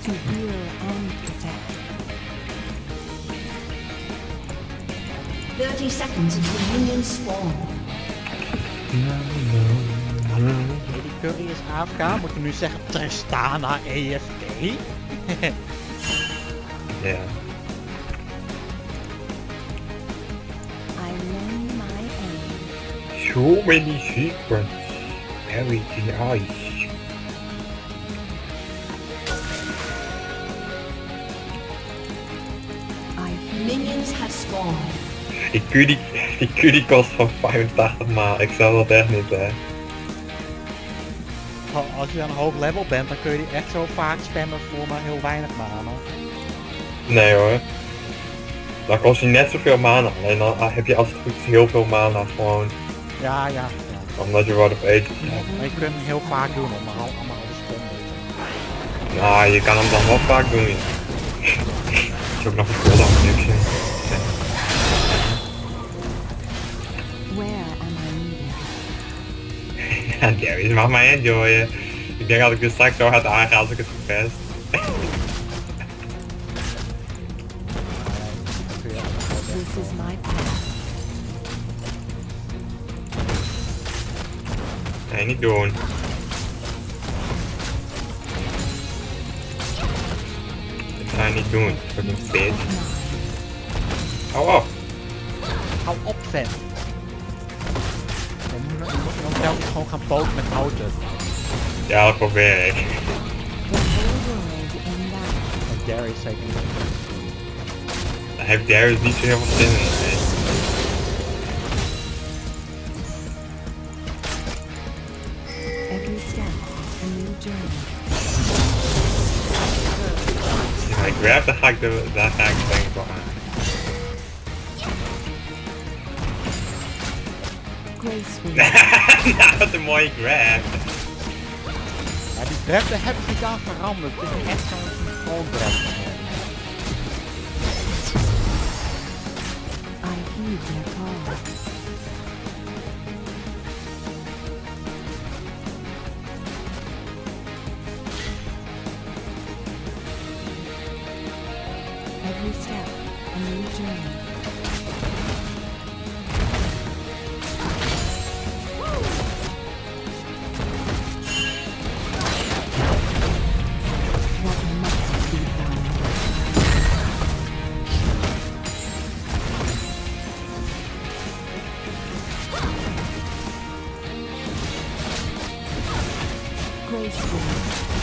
to heal and protect. 30 seconds until minions spawn. Die Curry is AFK, moeten we nu zeggen Tristana EFK? Ja. I learn my aim. So many secrets. Buried in ice. Minions have spawned. Die Q kost van 85 maal. Ik zou dat echt niet hè. Als je aan een hoog level bent, dan kun je die echt zo vaak spammen voor maar heel weinig mana. Nee hoor. Dan kost je net zoveel mana. Alleen dan heb je als het goed is heel veel mana gewoon. Ja. Omdat je wordt op eten. Maar je kunt hem heel vaak doen om allemaal te spammen. Nou, je kan hem dan wel vaak doen. Is ook nog een cooldown niks in. Where am I needed? Ja, Darius mag mij enjoyen. Ik denk dat ik dit straks zo hard aanga als ik het verpest. This is my path. Nee, niet doen. Dit ga je niet doen, fucking bitch. Hou op. Hou op, vent. Je moet dan telkens gewoon gaan poken met houten. Ja, dat probeer ik. The whole world in that. En Gary is zeker niet. Daar heeft Darius niet zo heel veel zin in. Nee. Every step, a new journey. Als hij grab, dan ga ik denk ik wel aan. Gracefully. Nou, wat een mooie grab. Ja, die grab daar heb ik niet aan veranderd. Het is echt zo'n gewoon grab. I heed their call. Every step, a new journey. What must be done? Gracefully.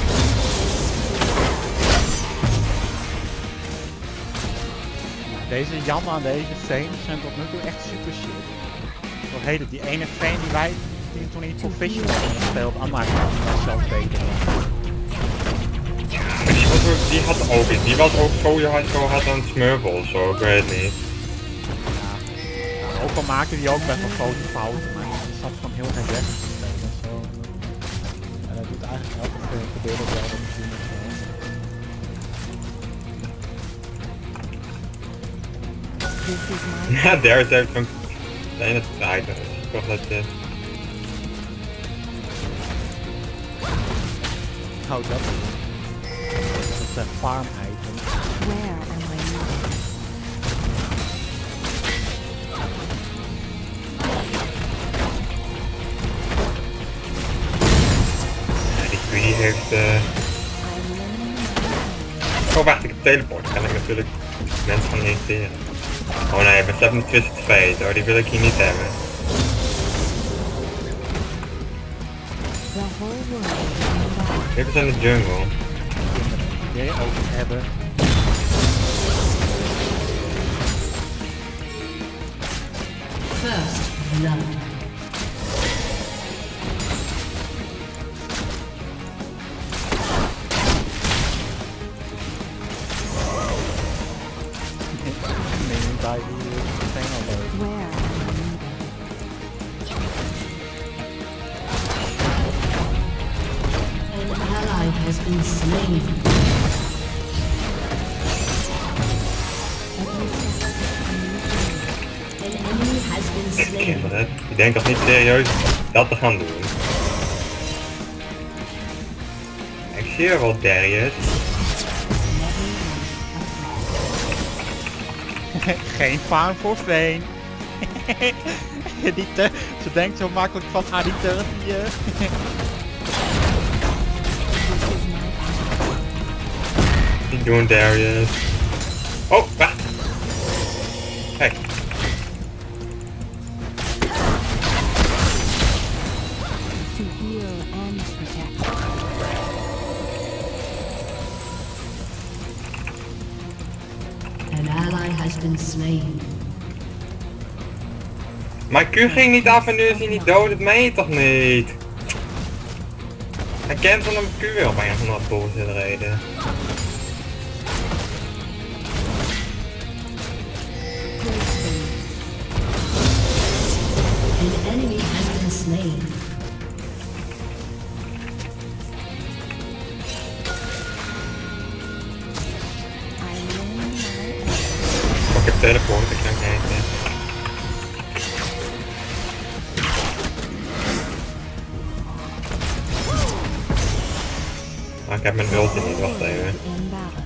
Deze jammer aan deze scènes zijn tot nu toe echt super shit. Zo heet het, die ene veen die toen in Professional gespeeld, Anna kan zelf beter. Maar die had ook iets. Die was ook zo hard aan het smurfen of zo, ik weet het niet. Ja, ook al maakte die ook best wel grote fouten, maar die zat gewoon heel geen weg te spelen en zo. En dat doet eigenlijk elke verdediger wel dat misschien of zo. This is my Ja, Darius heeft zo'n kleine tijd. Ik dacht dat je... Oh, dat is een farm item. where am I needed? Ja, die Queenie heeft... I learn my aim. Oh wacht, ik heb teleport. Kan ik natuurlijk mensen gaan irriteren. Oh nee, maar ze hebben een Twisted Fate. Oh, die wil ik hier niet hebben. The whole world in that. Even in de jungle. Die ook hebben. First blood. Nee, bij die meteen al leuk. Where am I needed? An ally has been slain. Every step, a new journey. An enemy has been slain. Kinderen, ik denk toch niet serieus dat te gaan doen. Ik zie er wel Darius. Geen farm voor Veen. Ze denkt zo makkelijk van, die turret die... Niet doen, Darius. Oh, wacht. Hey. To heal and protect. An ally has been slain. Mijn Q ging niet af en nu is hij niet dood, het meen je toch niet? Hij kent van een Q op een of andere bullshit reden. An enemy has been slain. I lend my aid. Ik heb teleport, ik kan kijken. Maar ik heb mijn ulti niet, wacht even. In balance.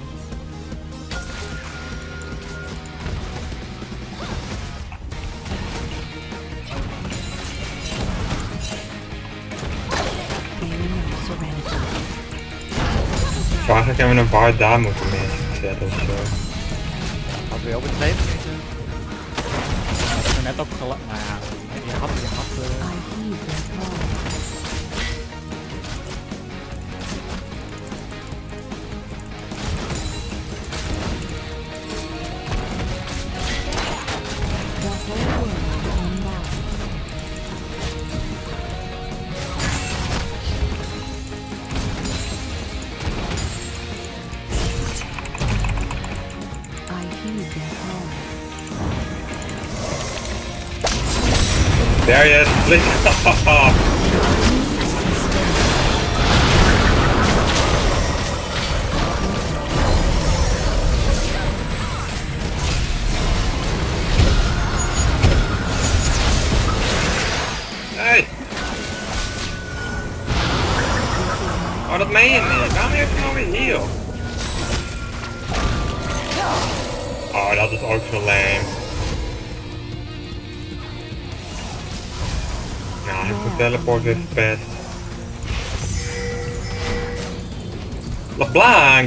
Feeling of serenity. Zo eigenlijk hebben we een bar daar moeten zetten of zo. Had weer op het leven zitten. Had ik er net op gelukt. Nou ja, je had... I heed their call. The whole world in balance. I heed their call. Darius, please. Hey! Oh, dat meen je niet. Waarom heeft hij nou weer hier? Oh, dat is ook zo lame. Nou, hij heeft de teleport weer verpest. LeBlanc!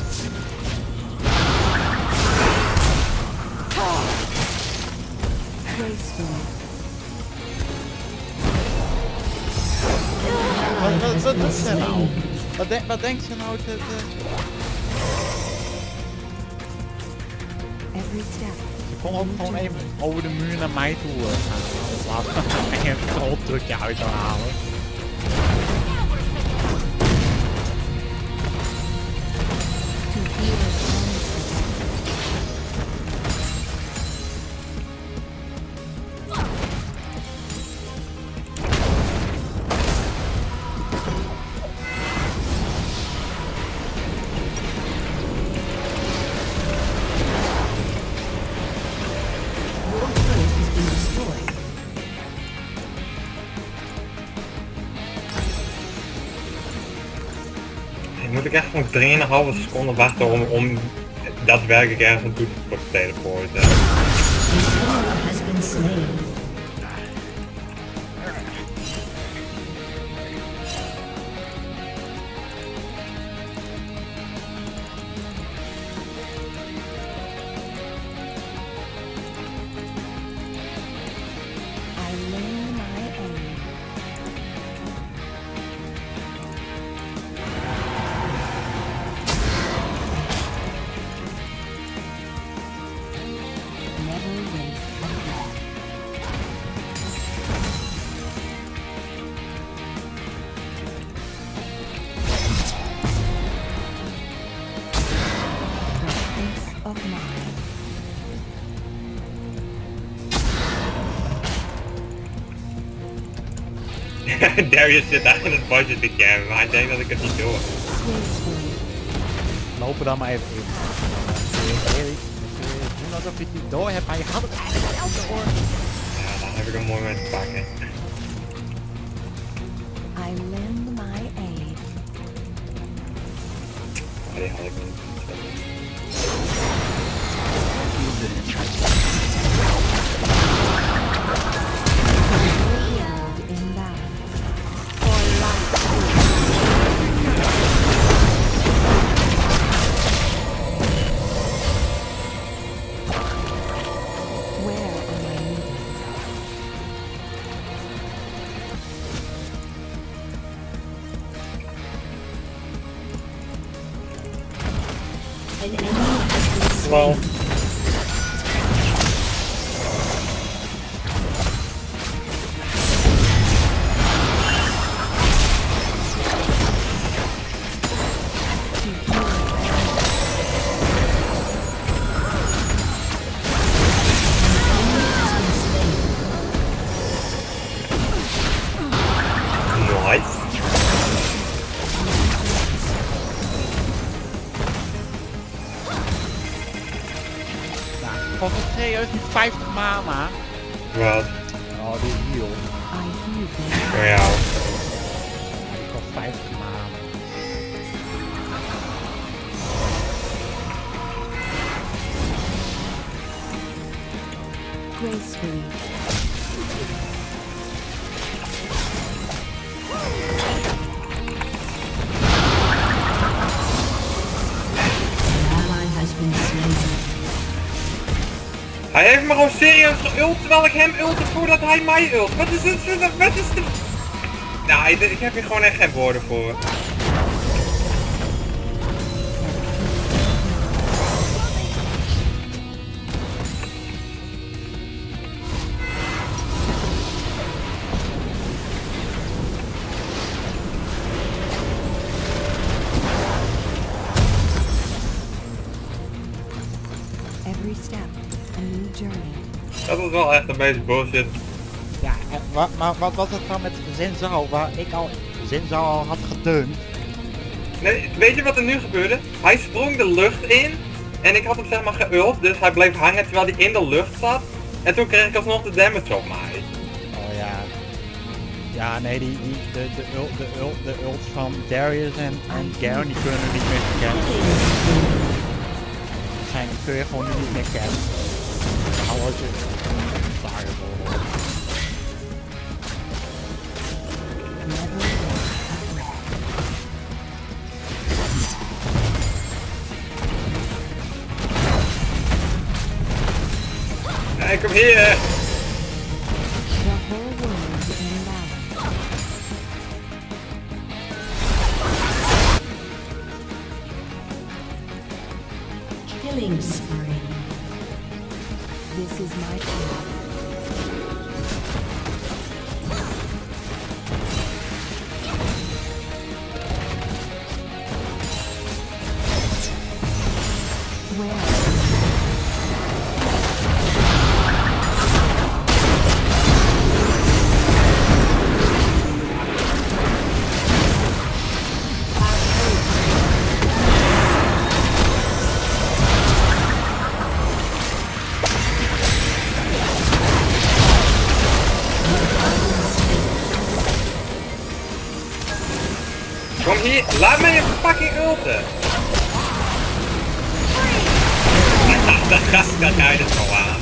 Gracefully. Wat is er nou? Wat denkt ze nou te... Every step. Ze kon ook gewoon even over de muur naar mij toe gaan. In plaats van even een roltrukje uit te halen. To heal and protect. Your turret has been destroyed. Moet ik echt gewoon 3,5 seconden wachten om daadwerkelijk ergens naartoe te teleporten. An enemy has been slain. I lend my aid. Never waste a breath. The peace of mind. Darius zit daar in het budget te cammen, maar hij denkt dat ik het niet doe. Gracefully. Lopen dan maar even in. Doen alsof je het niet door hebt, maar je had het eigenlijk wel door. Ja, dan heb ik een mooi moment te pakken. I lend my aid. Oh, die had ik niet. De World in balance. For life. Where am I needed? An enemy has been slain. Wel. Nice. Nou, kost het serieus niet 50 mana? Wat? Oh, die heal. I hear them. Voor jou. Ja, die kost 50 mana. Gracefully. An ally has been slain. Hij heeft me gewoon serieus geult terwijl ik hem ulte voordat hij mij ult. Wat is dit? Wat is dit? Nou, ik heb hier gewoon echt geen woorden voor. Every step, a new journey. Dat is wel echt een beetje bullshit. Ja, en maar wat was het dan met Zinzao, waar ik al Zinzao al had gedund? Nee, weet je wat er nu gebeurde? Hij sprong de lucht in en ik had hem zeg maar geult, dus hij bleef hangen terwijl hij in de lucht zat. En toen kreeg ik alsnog de damage op mij. Oh ja. Ja, nee, de ults van Darius en Garen die kunnen we niet meer kennen. Die kun je gewoon nu niet meer kennen. Al als je vaker wil horen. Never waste a breath. Nee, kom hier! The whole world in balance. Killing spree. This is my path. Where? Kom hier, laat mij je fucking ulten! Dat rijdt het al aan.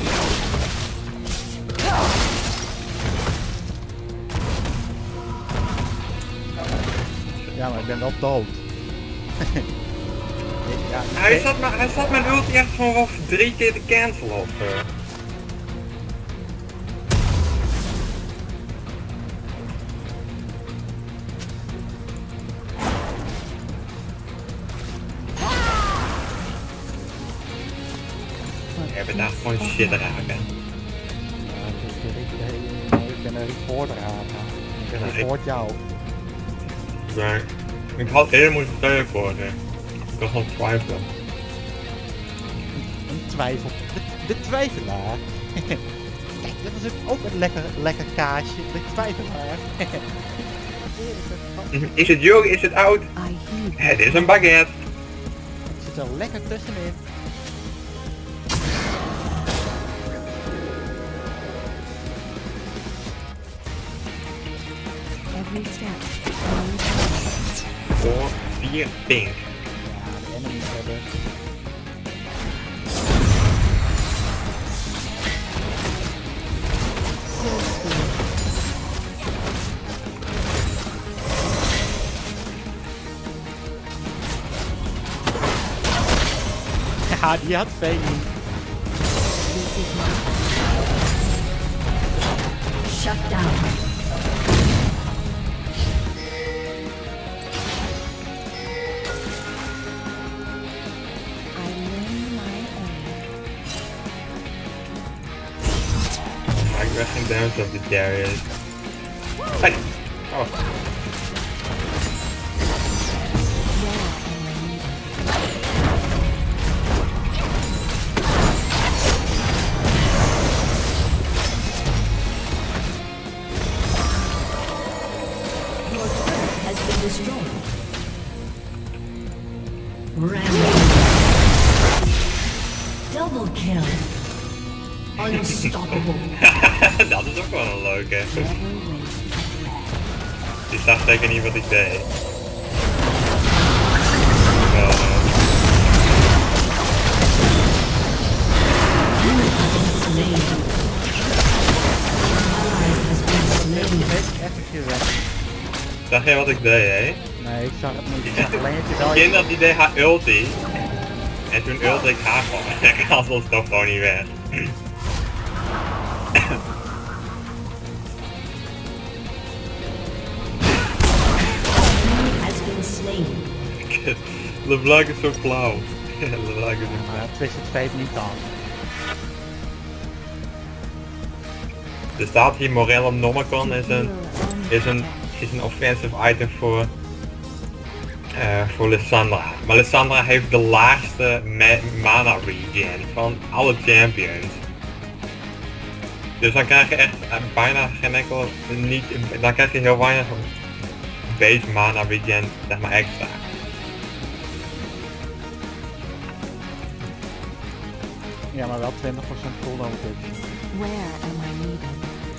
Ja, maar ik ben wel dood. Ja, Hij zat mijn ulti echt gewoon wel 3 keer te cancelen op. We hebben daar gewoon shit raken. Ik ben een reporter aan. Ik ben een report jou. Maar ik had heel moeten steunen voor ik kan gewoon twijfelen. Een twijfel. De twijfelaar. Kijk, dit is ook een lekker kaasje. De twijfelaar. Is het jong, is het oud? I heed Het is een baguette. Het zit er lekker tussenin. every step. A new path. Voor 4 pink. Ja, de enemies hebben. Ja, die had Veen niet. This is my Shut down. I learn my own. Ik ben geen damage op die Darius. Hey! Oh. Where am I needed? Your turret has been destroyed. Rampage. Double kill. Unstoppable. Dat is ook wel een leuke. Never waste a breath. Die zag zeker niet wat ik deed. Slain. Ally has been slain. Heeft echt gered. Zag jij wat ik deed, hè? Nee, ik zag het niet. Ik zag alleen dat je wel... Kinderen die deed haar ulti. En toen ulti ik haar gewoon. En ik had ons toch gewoon niet weg. Has been slain. LeBlanc is zo flauw. LeBlanc is Maar het wist het feit niet aan. Er staat hier Morel Nomicon is een offensive item voor Lissandra. Maar Lissandra heeft de laagste mana regen van alle champions. Dus dan krijg je echt bijna geen enkel, dan krijg je heel weinig base mana regen, zeg maar extra. Ja, maar wel 20% cooldown reduction. Where am I needed?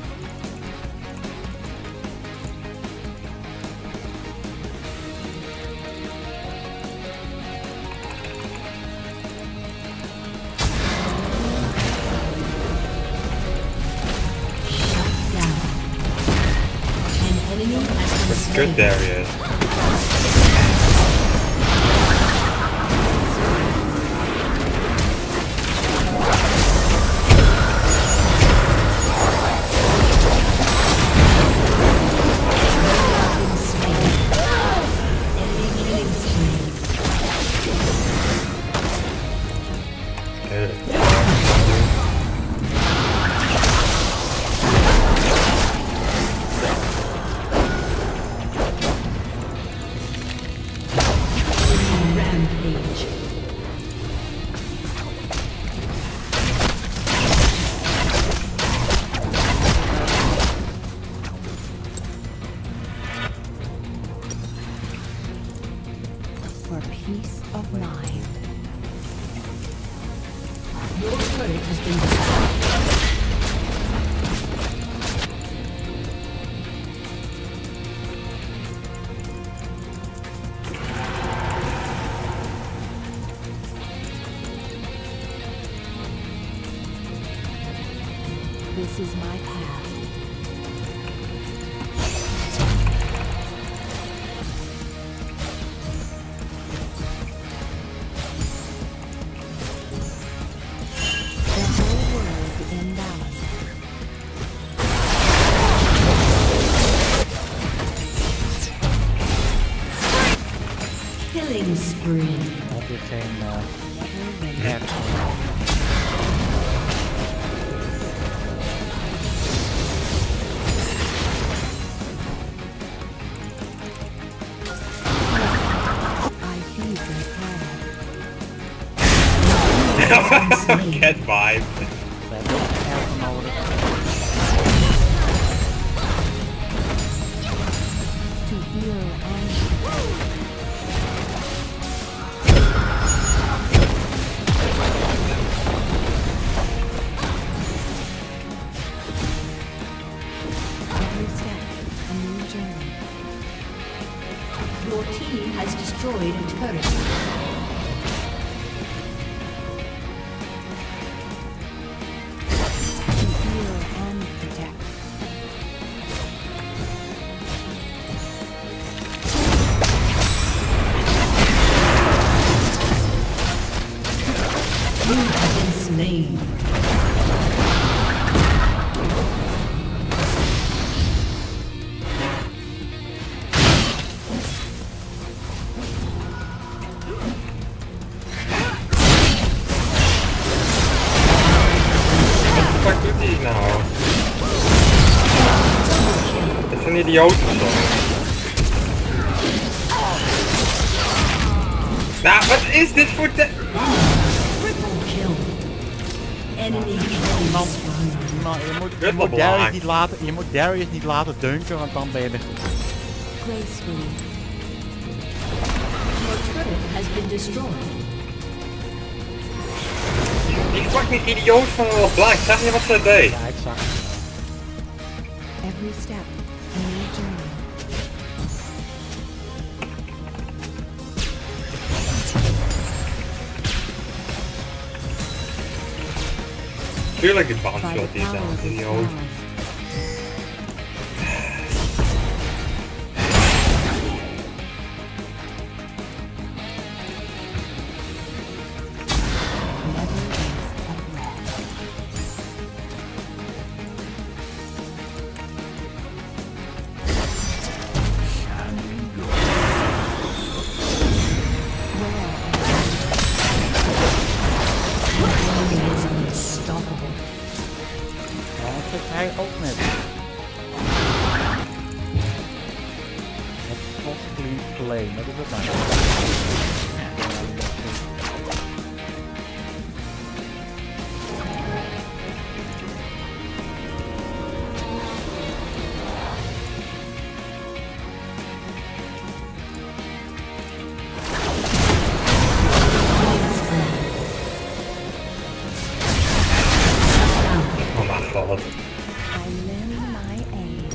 Shut down. An enemy has been slain. Good Darius. Rampage. For peace of mind. Your turret has been destroyed. This is my path. The whole world in balance. Killing spree. Heb je geen Never win. nerf. I heed their call. Get vibe. We hebben ook een elf nodig. To heal and every step a new journey. Your team has destroyed a turret. To heal and protect. idioot of zo. Nou, wat is dit voor te... Triple kill. Enemy Man, killing. man, je moet Darius niet laten dunken, want dan ben je er goed. Gracefully. Your turret has been destroyed. Die fucking idioot van wel Black, zag je wat ze deed? Ja, ik zag het. Every step, a new journey. Tuurlijk die By bandshot the die is power dan of his idioot. spells. Never waste a breath. Enemy is unstoppable. Ja, dat zit hij ook net. Het possibly flame, wat is het nou? Oh mijn god. I lend my aid.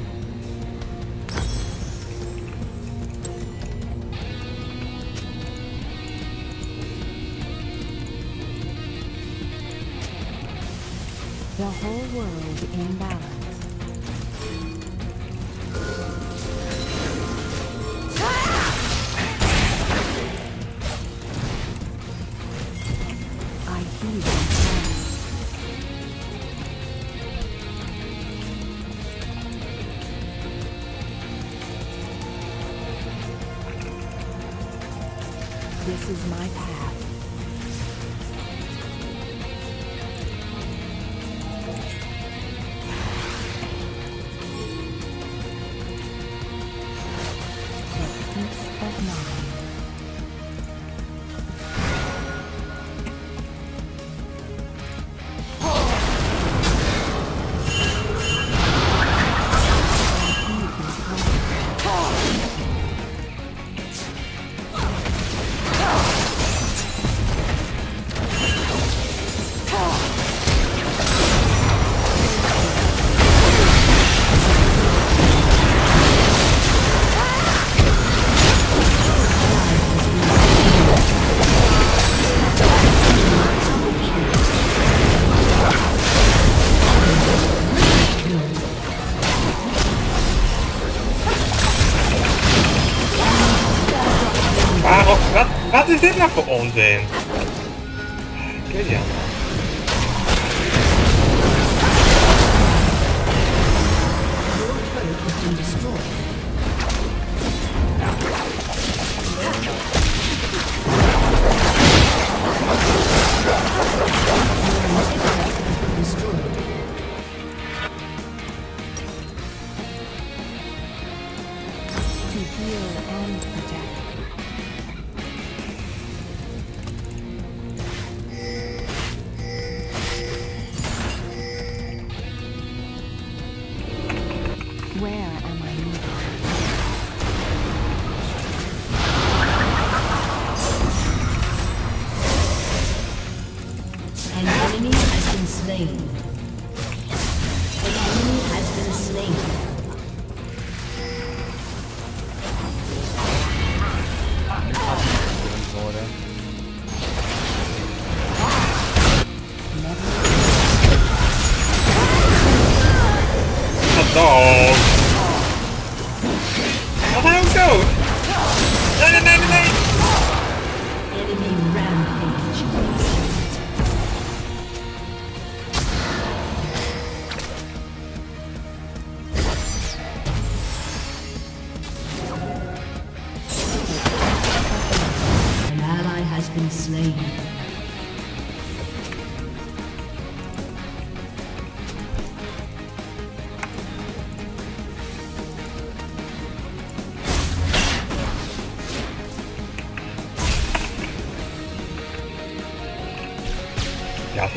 The whole world in balance. I heed the sound. This is my path. The peace of mind. Waarom? Wat is dit nou voor onzin? Ik weet niet. Your turret has been destroyed. Destroyed. To heal and protect. Where am I needed? An enemy has been slain. An enemy has been slain. Worden. Wat dood. Wat hij ook dood? Nee. Enemy rampage. An ally has been slain.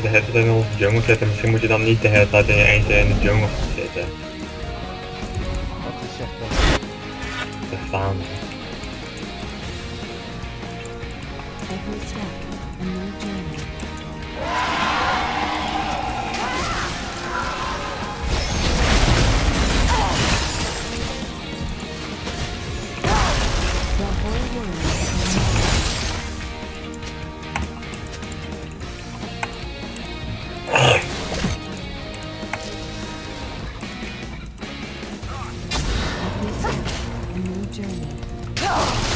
de hele tijd in onze jungle zitten. Misschien moet je dan niet de hele tijd in je eentje in de jungle gaan zitten. Wat is echt dat? Te staan. Every step, a new journey. The whole world is every step, a new journey.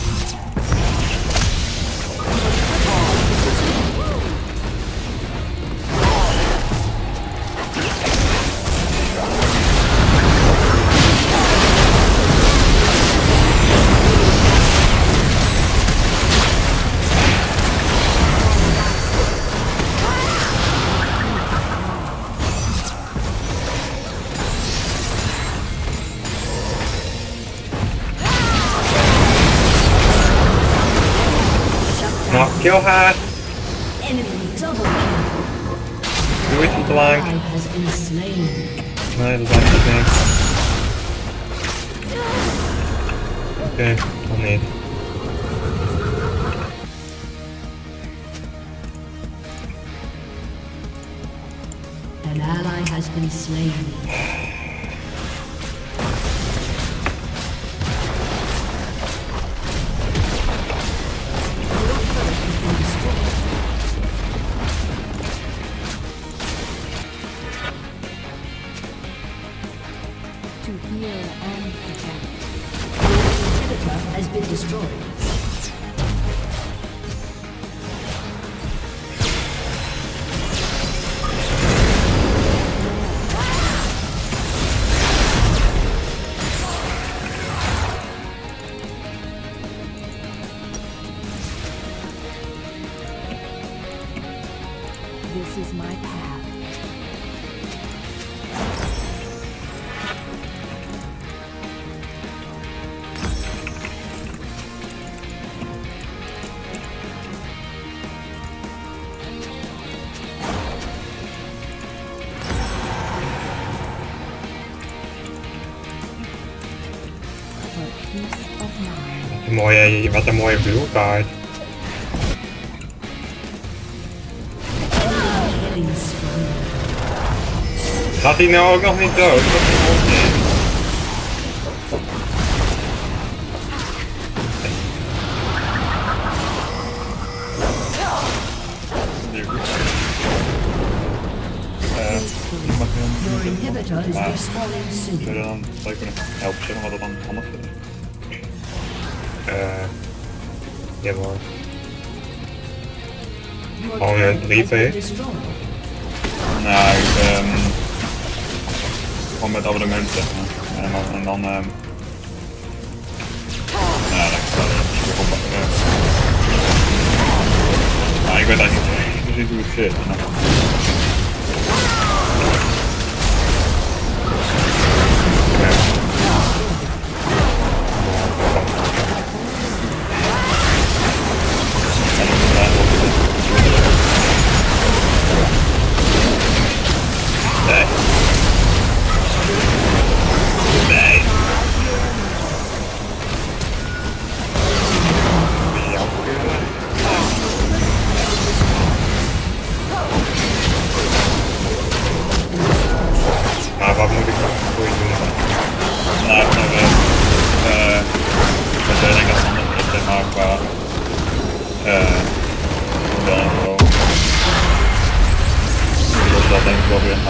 Nou, kill haar! Enemy double kill. Doe iets te lang. Ally has been slain. Nee, dat lijkt niet niks. Oké, nog niet. An ally has been slain. To heal and protect. Inhibitor has been destroyed. This is my path. For peace of mind. Wat een mooie bluekaart. Killing spree. Gaat hij nou ook nog niet dood? Dat is onzin. Your inhibitor is respawning soon. Zou je dan kunnen helpen zeggen wat dat dan handig is? Ja hoor. Your Oh, ja, turret 3 has been P. destroyed. Nou, gewoon met abonnement zeg maar. En dan nou, dat is wel super oppakken. Nou, ik weet eigenlijk niet precies hoe het zit. Nee. Nee. Maar wat moet ik nog voor je doen? Nou, ik denk dat het handig is, zeg maar, qua model en zo. Dus dat denk ik wel weer een